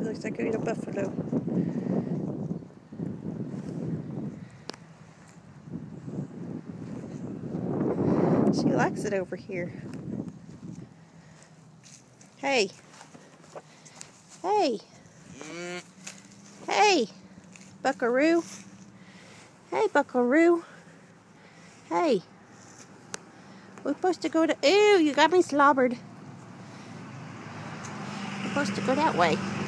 She looks like a little buffalo. She likes it over here. Hey. Hey. Hey. Buckaroo. Hey, Buckaroo. Hey. We're supposed to go to... Ew, you got me slobbered. We're supposed to go that way.